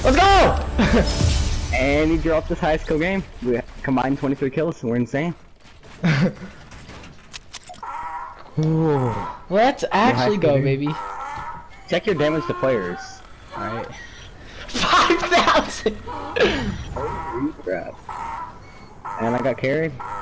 Let's go! And he dropped his highest kill game. We combined 23 kills. We're insane. Ooh. Let's actually go, baby. Check your damage to players. Alright. 5,000! Holy crap. And I got carried.